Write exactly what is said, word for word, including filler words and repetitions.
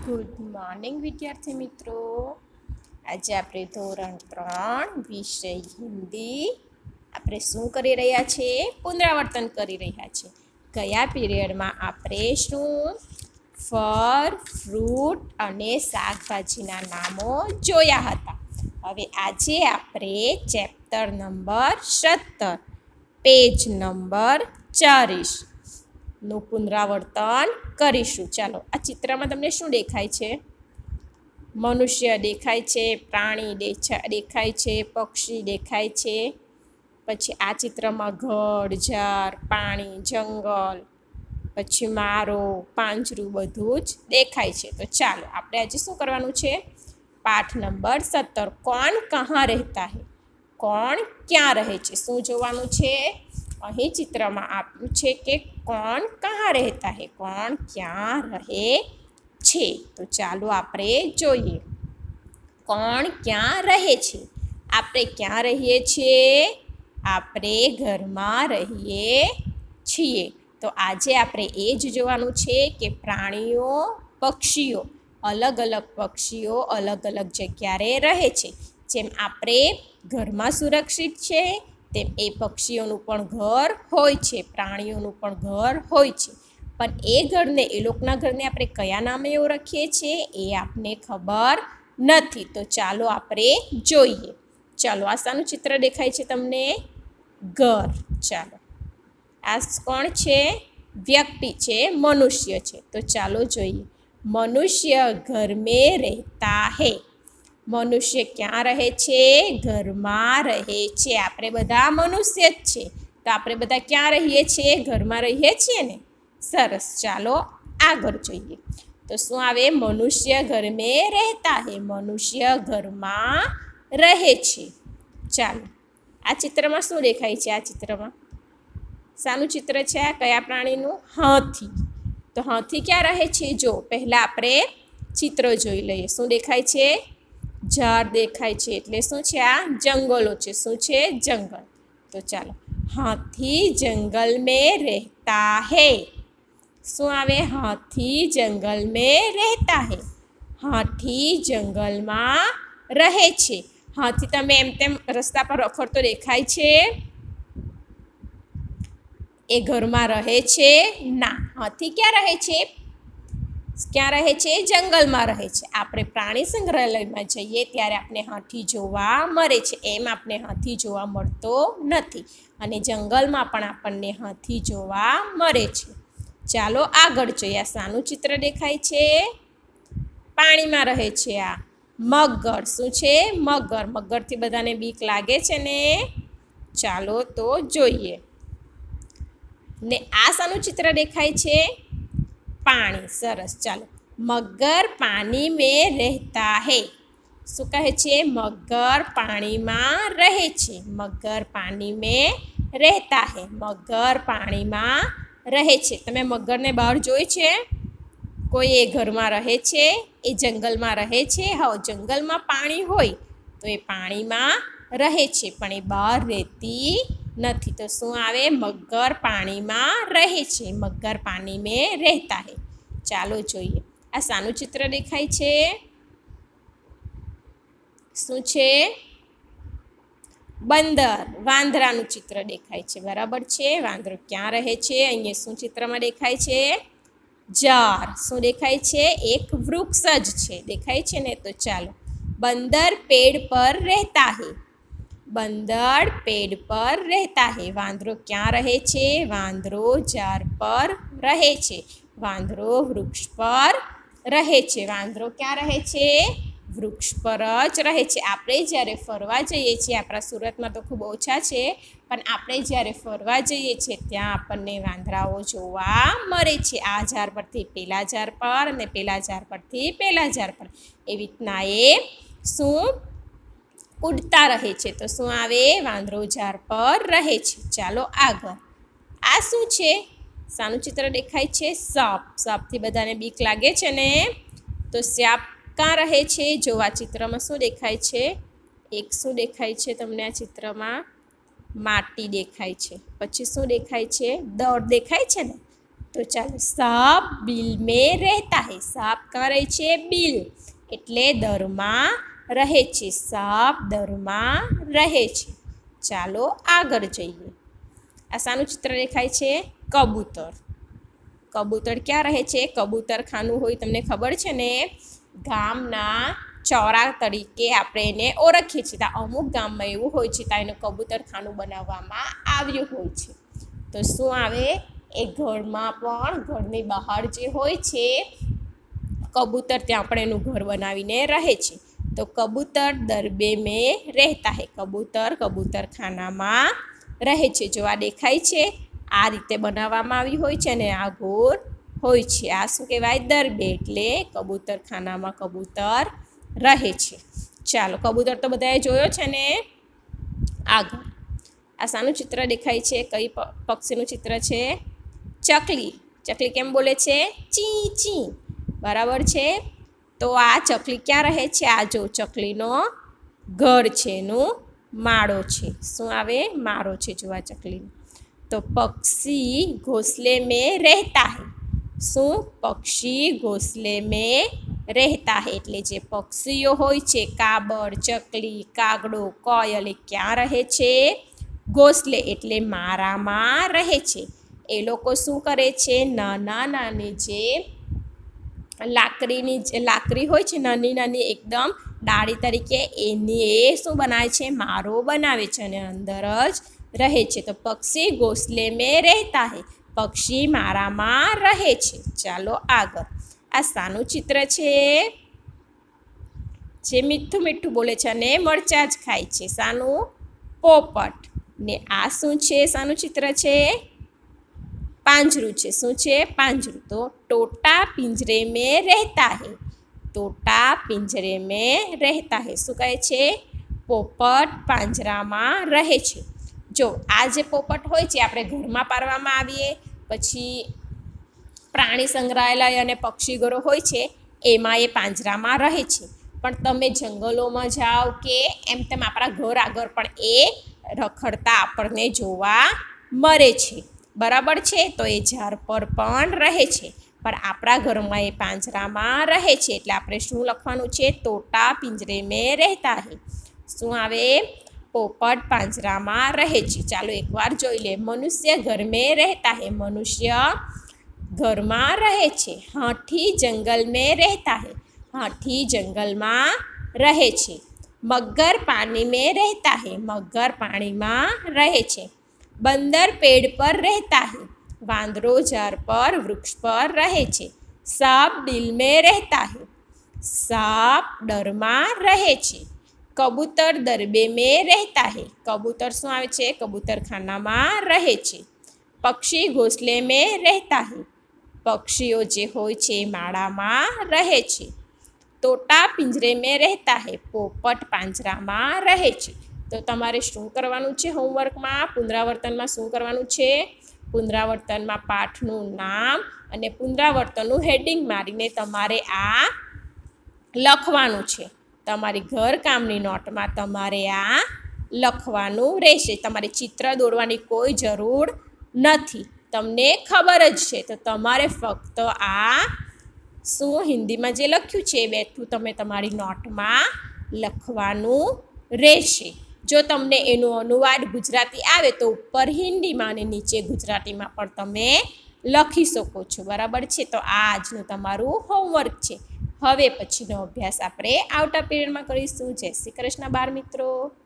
Good morning વિદ્યાર્થી મિત્રો. આજે આપણે ધોરણ ત્રણ વિષય હિન્દી આપણે શું કરી રહ્યા છીએ? પુનરાવર્તન કરી રહ્યા છીએ. ગયા પીરિયડમાં આપણે શું ફળ, ફ્રૂટ અને શાકભાજીના નામો જોયા હતા. હવે આજે આપણે ચેપ્ટર નંબર સત્તર પેજ નંબર ચાલીસ નું પુનરાવર્તન કરીશું. ચાલો, આ ચિત્રમાં તમને શું દેખાય છે? મનુષ્ય દેખાય છે, પ્રાણી દેખાય છે, પક્ષી દેખાય છે. પછી આ ચિત્રમાં ઘર, ઝાડ, પાણી, જંગલ, પછી મારો, પાંજરું બધું જ દેખાય છે. તો ચાલો આપણે આજે શું કરવાનું છે? પાઠ નંબર સત્તર કોણ કહાં રહેતા હૈ, કોણ ક્યાં રહે છે, શું જોવાનું છે? અહીં ચિત્રમાં આપ્યું છે કે કોણ કહાં રહેતા હૈ, કોણ ક્યાં રહે છે. તો ચાલો આપણે જોઈએ કોણ ક્યાં રહે છે. આપણે ક્યાં રહીએ છીએ? આપણે ઘરમાં રહીએ છીએ. તો આજે આપણે એ જ જોવાનું છે કે પ્રાણીઓ, પક્ષીઓ, અલગ અલગ પક્ષીઓ અલગ અલગ જગ્યાએ રહે છે. જેમ આપણે ઘરમાં સુરક્ષિત છે તેમ એ પક્ષીઓનું પણ ઘર હોય છે, પ્રાણીઓનું પણ ઘર હોય છે. પણ એ ઘરને, એ લોકોના ઘરને આપણે કયા નામે ઓળખીએ છીએ એ આપણને ખબર નથી. તો ચાલો આપણે જોઈએ. ચાલો, આ શાનું ચિત્ર દેખાય છે તમને? ઘર. ચાલો, આ કોણ છે? વ્યક્તિ છે, મનુષ્ય છે. તો ચાલો જોઈએ. મનુષ્ય ઘર મેં રહેતા હૈ. મનુષ્ય ક્યાં રહે છે? ઘરમાં રહે છે. આપણે બધા મનુષ્ય જ છે, તો આપણે બધા ક્યાં રહીએ છીએ? ઘરમાં રહીએ છીએ ને. સરસ. ચાલો આગળ જોઈએ. તો શું આવે? મનુષ્ય ઘર મેં રહેતા હૈ. મનુષ્ય ઘરમાં રહે છે. ચાલો, આ ચિત્રમાં શું દેખાય છે? આ ચિત્રમાં શાનું ચિત્ર છે? આ કયા પ્રાણીનું? હાથી. તો હાથી ક્યાં રહે છે? જો પહેલાં આપણે ચિત્ર જોઈ લઈએ. શું દેખાય છે? ઝાડ દેખાય છે, એટલે શું છે? આ જંગલો છે. શું છે? જંગલ. તો ચાલો, હાથી જંગલ મેં રહેતા હૈ. શું આવે? હાથી જંગલ મેં રહેતા હૈ. હાથી જંગલમાં રહે છે. હાથી તમે એમ તેમ રસ્તા પર રખડતો દેખાય છે? એ ઘરમાં રહે છે? ના. હાથી ક્યાં રહે છે? ક્યાં રહે છે? જંગલમાં રહે છે. આપણે પ્રાણી સંગ્રહાલયમાં જઈએ ત્યારે આપણે હાથી જોવા મળે છે, એમ આપણે હાથી જોવા મળતો નથી. અને જંગલમાં પણ આપણને હાથી જોવા મળે છે. ચાલો આગળ જોઈએ. આ શાનું ચિત્ર દેખાય છે? પાણીમાં રહે છે. આ મગર. શું છે? મગર. મગરથી બધાને બીક લાગે છે ને. ચાલો તો જોઈએ. ને આ શાનું ચિત્ર દેખાય છે? પાણી. સરસ. ચાલો, મગર પાણી મેં રહેતા હૈ. શું કહે છે? મગર પાણીમાં રહે છે. મગર પાણી મેં રહેતા હૈ. મગર પાણીમાં રહે છે. તમે મગરને બહાર જોઈ છે? કોઈ એ ઘરમાં રહે છે? એ જંગલમાં રહે છે? હા, જંગલમાં પાણી હોય તો એ પાણીમાં રહે છે, પણ એ બહાર રહેતી નથી. તો શું આવે? મગર પાણીમાં રહે છે. મગર પાણી મેં રહેતા હૈ. ચાલો જોઈએ. આ શાનું ચિત્ર દેખાય છે? શું છે? બંદર, વાંદરાનું ચિત્ર દેખાય છે. બરાબર છે. વાંદરો ક્યાં રહે છે? અહીંયા શું ચિત્રમાં દેખાય છે? ઝાડ. શું દેખાય છે? એક વૃક્ષ જ છે. દેખાય છે ને. તો ચાલો, બંદર પેડ પર રહેતા હૈ. બંદર પેડ પર રહેતા હૈ. વાંદરો ક્યાં રહે છે? વાંદરો ઝાડ પર રહે છે. વાંદરો વૃક્ષ પર રહે છે. વાંદરો ક્યાં રહે છે? વૃક્ષ પર જ રહે છે. આપણે જ્યારે ફરવા જઈએ છીએ, આપણા સુરતમાં તો ખૂબ ઓછા છે, પણ આપણે જ્યારે ફરવા જઈએ છીએ ત્યાં આપણને વાંદરાઓ જોવા મળે છે. આ ઝાડ પરથી પેલા ઝાડ પર અને પેલા ઝાડ પરથી પેલા ઝાડ પર એવી રીતના એ શું ઉડતા રહે છે. તો શું આવે? વાંદરો ઝાડ પર રહે છે. ચાલો આગળ. આ શું છે? શાનું ચિત્ર દેખાય છે? સાપ. સાપથી બધાને બીક લાગે છે ને. તો સાપ ક્યાં રહે છે? જો આ ચિત્રમાં શું દેખાય છે? એક શું દેખાય છે તમને આ ચિત્રમાં? માટી દેખાય છે. પછી શું દેખાય છે? દળ દેખાય છે ને. તો ચાલો સાપ બિલ મેં રહેતા હે. સાપ ક્યાં રહે છે? બિલ એટલે દરમાં રહે છે. સાપ દરમાં રહે છે. ચાલો આગળ જઈએ. આ શાનું ચિત્ર દેખાય છે? કબૂતર. કબૂતર ક્યાં રહે છે? કબૂતરખાનું હોય તમને ખબર છે ને, ગામના ચોરા તરીકે આપણે એને ઓળખીએ છીએ. ત્યાં અમુક ગામમાં એવું હોય છે ત્યાં એનું કબૂતરખાનું બનાવવામાં આવ્યું હોય છે. તો શું આવે? એ ઘરમાં પણ ઘરની બહાર જે હોય છે કબૂતર, ત્યાં પણ એનું ઘર બનાવીને રહે છે. તો કબૂતર દરબે મેં રહેતા હે. કબૂતર કબૂતરખાનામાં રહે છે. જો આ દેખાય છે, આ રીતે બનાવવામાં આવી હોય છે અને આ ગોળ હોય છે. આ શું કહેવાય? દરબે એટલે કબૂતરખાનામાં કબૂતર રહે છે. ચાલો કબૂતર તો બધાએ જોયો છે ને. આગળ આ શાનું ચિત્ર દેખાય છે? કઈ પક્ષીનું ચિત્ર છે? ચકલી. ચકલી કેમ બોલે છે? ચી ચી. બરાબર છે. તો આ ચકલી ક્યાં રહે છે? આ જો ચકલીનો ઘર છે, એનું માળો છે. શું આવે? માળો છે. જો આ ચકલી. તો પક્ષી ઘોંસલે મેં રહેતા હે. શું? પક્ષી ઘોંસલે મેં રહેતા હે એટલે જે પક્ષીઓ હોય છે, કાબર, ચકલી, કાગડો, કોયલ, એ ક્યાં રહે છે? ઘોંસલે એટલે માળામાં રહે છે. એ લોકો શું કરે છે? નાના નાની જે લાકડીની જે લાકડી હોય છે, નાની નાની એકદમ ડાળી તરીકે, એની એ શું બનાવે છે? માળો બનાવે છે અને અંદર જ રહે છે. તો પક્ષી ઘોંસલે મેં રહેતા હે. પક્ષી માળામાં રહે છે. ચાલો આગળ. આ શાનું ચિત્ર છે? જે મીઠું મીઠું બોલે છે અને મરચાં જ ખાય છે. શાનું? પોપટ. ને આ શું છે? શાનું ચિત્ર છે? પાંજરું છે. શું છે? પાંજરું. તો તોતા પિંજરે મેં રહેતા હે. તોતા પિંજરે મેં રહેતા હે. શું કહે છે? પોપટ પાંજરામાં રહે છે. જો આ જે પોપટ હોય છે આપણે ઘરમાં પાળવામાં આવીએ, પછી પ્રાણી સંગ્રહાલય અને પક્ષીઘરો હોય છે એમાં એ પાંજરામાં રહે છે. પણ તમે જંગલોમાં જાઓ કે એમ તેમ આપણા ઘર આગળ પણ એ રખડતા આપણને જોવા મળે છે. બરાબર છે. તો એ ઝાડ પર પણ રહે છે, પણ આપણા ઘરમાં એ પાંજરામાં રહે છે. એટલે આપણે શું લખવાનું છે? તોતા પિંજરે મેં રહેતા હે. શું આવે? પોપટ પાંજરામાં રહે છે. ચાલો એકવાર જોઈ લે. મનુષ્ય ઘર મેં રહેતા હે. મનુષ્ય ઘરમાં રહે છે. હાથી જંગલ મેં રહેતા હે. હાથી જંગલમાં રહે છે. મગર પાણી મેં રહેતા હે. મગર પાણીમાં રહે છે. બંદર પેડ પર રહેતા હે. વાંદરો ઝાડ પર વૃક્ષ પર રહે છે. સાપ બિલ મેં રહેતા હે. સાપ ડરમાં રહે છે. કબૂતર દરબે મેં રહેતા હે. કબૂતર શું આવે છે? કબૂતરખાનામાં રહે છે. પક્ષી ઘોંસલે મેં રહેતા હે. પક્ષીઓ જે હોય છે માળામાં રહે છે. તોતા પિંજરે મેં રહેતા હે. પોપટ પાંજરામાં રહે છે. તો તમારે શું કરવાનું છે? હોમવર્કમાં પુનરાવર્તનમાં શું કરવાનું છે? પુનરાવર્તનમાં પાઠનું નામ અને પુનરાવર્તનનું હેડિંગ મારીને તમારે આ લખવાનું છે. તમારી ઘરકામની નોટમાં તમારે આ લખવાનું રહેશે. તમારે ચિત્ર દોરવાની કોઈ જરૂર નથી, તમને ખબર જ છે. તો તમારે ફક્ત આ શું હિન્દીમાં જે લખ્યું છે એ બેઠું તમે તમારી નોટમાં લખવાનું રહેશે. જો તમને એનો અનુવાદ ગુજરાતી આવે તો ઉપર હિન્દીમાં અને નીચે ગુજરાતીમાં પણ તમે લખી શકો છો. બરાબર છે. તો આ આજનું તમારું હોમવર્ક છે. હવે પછીનો અભ્યાસ આપણે આવતા પીરિયડમાં કરીશું. જય શ્રી કૃષ્ણ બાળ મિત્રો.